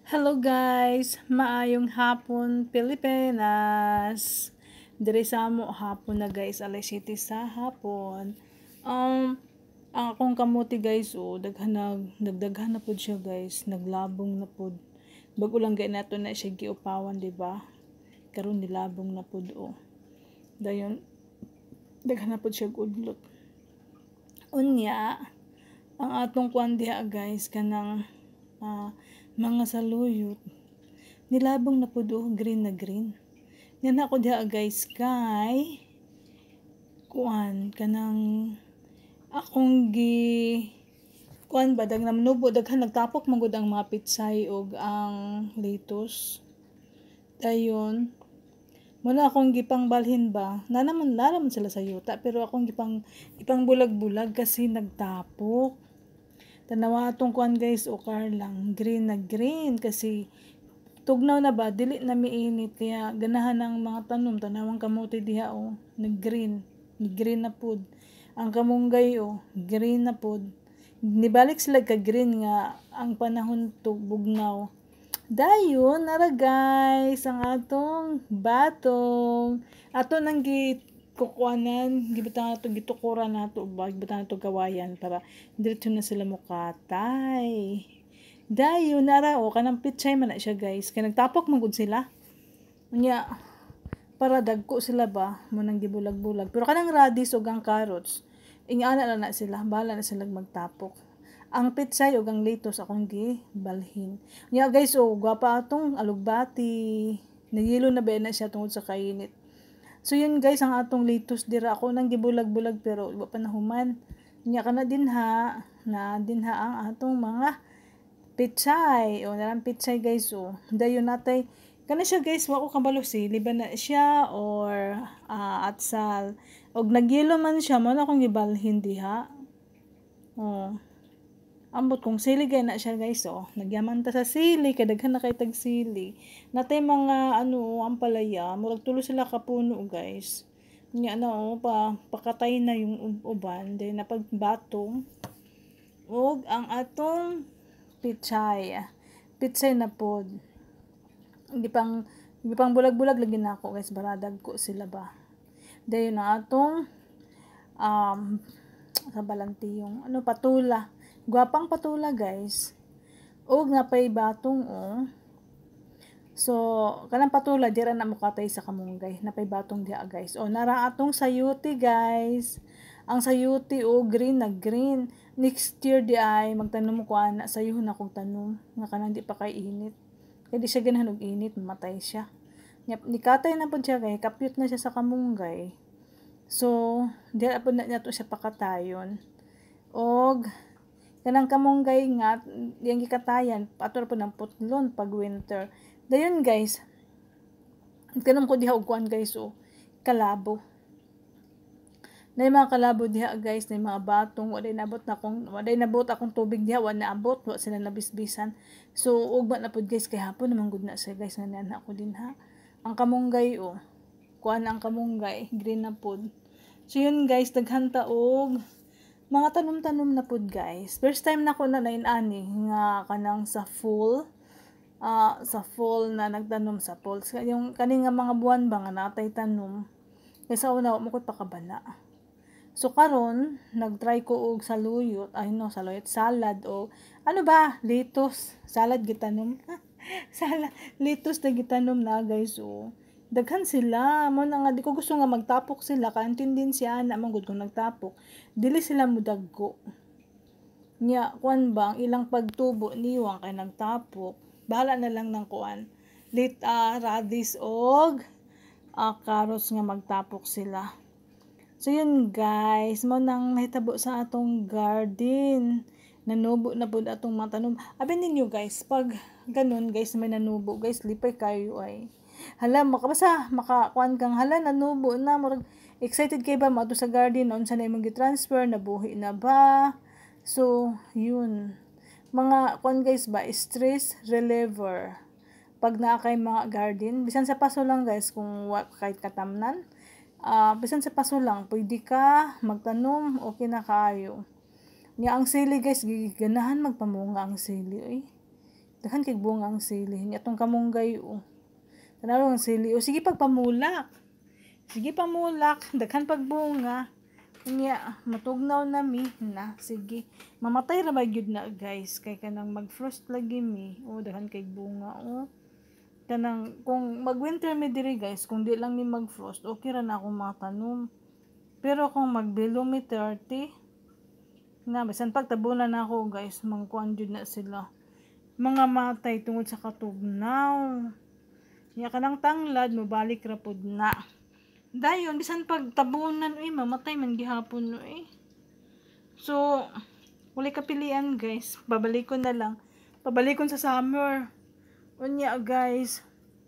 Hello guys, maayong hapon Pilipinas. Diri sa amo hapon na guys, alas 7 sa hapon. Ang akong kamuti guys, nagdaghan na pud siya guys, naglabong na pud. Bago lang gay nato na siya giupawan, di ba? Karon nilabong na pud Dayon daghan na pud siya udlot. Unya, ang atong kuan diha guys kanang mga saluyot nilabong na pud green na green. Yan ako diha guys kay kuan kanang akong kuan ba dag namnubo daghan nagtapok magud ang mga pitsay og ang lettuce. Dayon muna akong gipangbalhin ba nanaman sila sa yuta pero akong ipang bulag-bulag kasi nagtapok. Tanawa atong kuan guys, okar lang, green na green kasi tugnaw na ba, dili na miinit kaya ganahan ng mga tanom, tanawang kamote diha nag-green, ni-green na pud. Ang kamunggay green na pud. Nibalik sila ka green nga ang panahon to bugnaw. Dayon, nara guys, ang atong batong. Ato nang kukuanan, gibutang nato gitukuran nato ba gibutang nato kawayan para diretso na sila mukatay. Dayon nara kanang pitsay man na siya guys. Kay nagtapok magud sila. Unya para dagko sila ba mo nang gibulag-bulag. Pero kanang radish ug ang carrots, ingana na sila, bala na sila magtapok. Ang pitsay ug ang lettuce akong gibalhin. Unya guys, gwapa atong alugbati. Nagilo na ba na siya tungod sa kainit. So yun guys, ang atong lettuce dira ako nang gibulag-bulag pero iba pa nahuman. Nya kana dinha ang atong mga pitsay. Narang pitsay guys Dayon natay kana siya guys, wa ko kabalo sili ba na siya or atsal. Og nagyelo man siya mo na akong gibalhin diha. Ambot kung sili gay na siya guys nagyaman ta sa sili kay daghan na kay tag sili. Natay mga ang palaya, murag tulo sila ka puno guys. Nya na pakatay na yung uban, then napagbatong og ang atong pitsay. Pitsay na pod. Gipang bulag-bulag lagi na ako guys, baradag ko sila ba. Dayon ang atong sa balantiyong patula. Gwapang patula guys. Og napay batong So, kanang patula dira na mukatay sa kamunggay. Napay batong diha guys. Nara atong sayuti guys. Ang sayuti green na green. Next year di ay magtanom ko ana sayuhon akong tanom nga kanang di pa kay init. Kay di siya ganahan og init, mamatay siya. Nikatay na pud siya kay kapyut na siya sa kamunggay. So, dira pud na nato siya pakatayon. Og kanang kamunggay nga yang gikatayan ator po ng putlon pag winter. Dayon guys, kanang ko diha og kuan guys kalabo. Nay mga kalabo diha guys, nay mga batong waday nabot akong tubig diha, wa naabot, wa sila nabisbisan. So ugma na pud guys kay hapon naman gud na siya guys, nanan ako din ha. Ang kamunggay kuan ang kamunggay, green na pud. So yun guys, daghan ta og mga tanom-tanom na pud guys. First time na ko na ani nga kanang sa fall na nagtanom sa fall. Yung kani nga mga buwan ba nga natay tanom. Kaysa una mo ko pakabana. So karon nagtry ko og saluyot, salad o lettuce, salad gitanom. Lettuce na gitanom na guys daghan sila mo na nga di ko gusto nga magtapok sila kaintindin siya na man gud kung nagtapok dili sila mudaggo nya kuan ba ang ilang pagtubo niwang kay nagtapok bahala na lang ng kuan radish og carrots nga magtapok sila. So yun guys, mo nang mahitabo sa atong garden, nanubo na pud atong mga tanom. Abin ninyo guys, pag ganun guys may nanubo guys, lipay kayo ay hala makakuan kang hala nanubo na murag excited kay ba mato sa garden unsa na imong gi-transfer nabuhi na ba. So yun mga kuan guys ba, stress reliever pag naa kay mga garden bisan sa paso lang guys, kung kahit katamnan bisan sa paso lang pwede ka magtanom, okay na kaayo. Nya ang sili guys, giganahan magpamunga ang sili Daghan kay bunga ang sili. Nya atong kamunggay o. Tanaw ang sili o sige pagpamulak. Sige pamulak, daghan pagbunga. Nya matugnaw na mi na sige. Mamatay ra ba gyud na guys kay kanang mag-frost lagi mi. O daghan kay bunga o. Kanang kung mag-winter mi diri guys, kung di lang mi mag-frost, okay ra na akong matanom. Pero kung mag-below mi 30, na bisan pagtabunan na ako guys, mangkuan jud na sila. Mga matay tungod sa katugnaw. Nya kanang tanglad mobalik ra pud na. Dayon bisan pagtabunan mamatay man gihapon So wala kapilian guys, babalikon na lang. Pabalikon sa summer. Unya guys,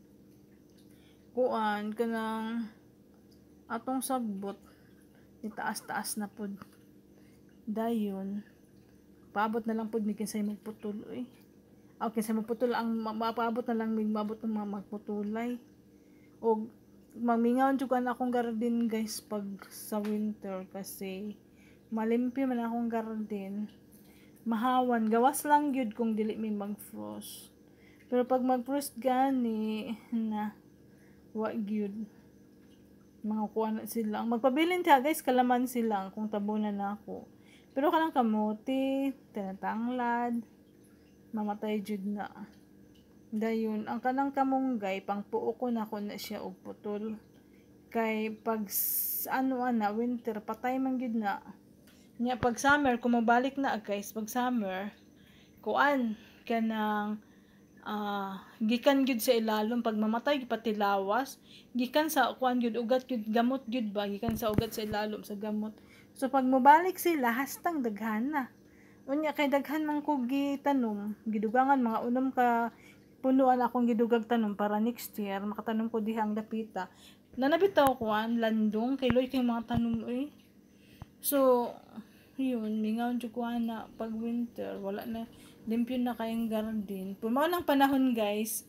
kuan kanang atong sagbot itaas-taas na pud. Dayon paabot na lang pud mi kinsay magputol Okay, sa magputol ang mapaabot na lang mig mabot ng mga magputulay. O mamingaw jud kan akong garden guys pag sa winter kasi malimpyo man akong garden. Mahawan gawas lang gyud kung dili mi mag-frost. Pero pag mag-frost gani na wa gyud mga kuan na sila. Ang magpabilin ta guys kalaman sila kung tabunan na ako. Pero kanang kamote, tinatanglad, mamatay jud na. Dayon ang kanang kamunggay pangpuo ko na siya og putol. Kay pag winter patay man gyud na. Nya pag summer kumabalik na guys, pag summer kuan kanang gikan gyud sa ilalom pag mamatay pati lawas gikan sa kuan gyud ugat gyud gamot gyud ba gikan sa ugat sa ilalom sa gamot. So pag mobalik sila hastang daghan na. Unya kay daghan man ko gitanom, gidugangan mga unom ka punuan akong gidugag tanom para next year makatanom ko diha ang dapita. Nanabitaw ko landong kay loy kay mga tanom So yun, mingaw jud ko na pag winter wala na limpyo na kayong garden. Mao nang panahon guys.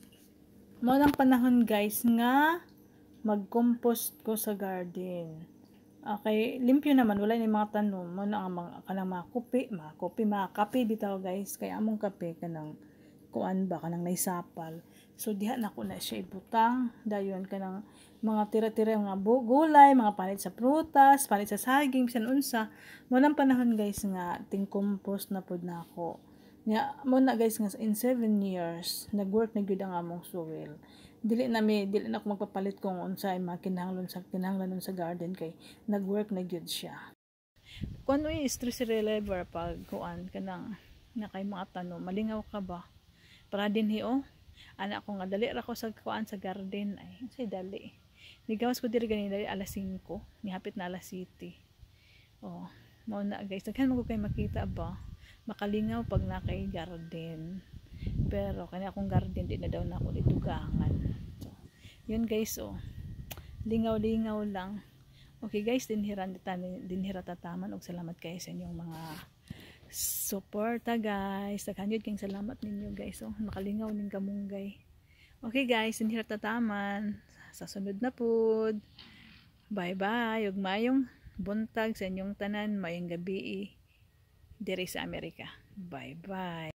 Nga mag-compost ko sa garden. Okay, limpyo naman wala ni mga tanom. Mo na ang mga kanang mga kape bitaw guys. Kaya among kape kanang kuan ba kanang naisapal. So diha na ko na siya ibutang. Dayon kanang mga tira-tira mga gulay, mga palit sa prutas, palit sa saging, bisan unsa. Mo nang panahon guys nga ting compost na pud na ako. Mo na guys nga in 7 years nag-work na gyud ang among soil. Dili na ako magpapalit kung unsay kinahanglan sa garden kay nag-work na gyud siya. Kuno stress reliever pag kuan kanang na kay mga tanom, malingaw ka ba? Para dinhi ana ko nga dali ra ko sa kuan sa garden say dali. Nigawas ko diri gani dali alas 5, ni hapit na alas 7. Mao na guys, daghan mo ko kay makita ba? Makalingaw pag na kay garden. Pero kani akong garden di na daw na ako ditugangan. So, yun guys lingaw-lingaw lang. Okay guys, dinhira tataman og salamat kayo sa inyong mga suporta guys. Daghan yun king salamat ninyo guys. Makalingaw ning kamunggay. Okay guys, dinhira tataman. Sa sunod na pud. Bye bye. Ug mayong buntag sa inyong tanan, mayong gabi diri sa Amerika. Bye bye.